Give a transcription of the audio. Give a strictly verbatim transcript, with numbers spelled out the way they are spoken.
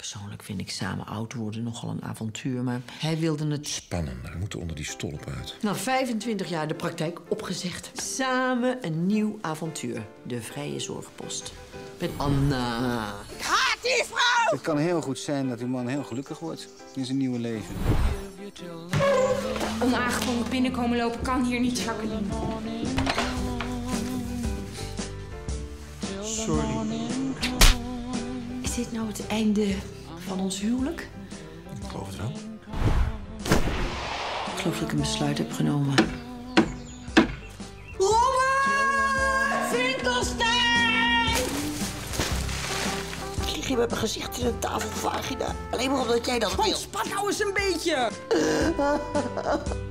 Persoonlijk vind ik samen oud worden nogal een avontuur, maar hij wilde het... Spannender, we moeten onder die stolp uit. Na vijfentwintig jaar de praktijk opgezegd. Samen een nieuw avontuur. De Vrije Zorgpost. Met Anna. Gaat die vrouw! Het kan heel goed zijn dat uw man heel gelukkig wordt in zijn nieuwe leven. Onaangekondigd binnenkomen lopen kan hier niet, Jacqueline. Sorry. Is dit nou het einde van ons huwelijk? Ik geloof het wel. Ik geloof dat ik een besluit heb genomen. Finkelstein! Ik lig hier met mijn gezicht in een tafelvagina. Alleen maar omdat jij dat wil. Ontspan nou eens een beetje!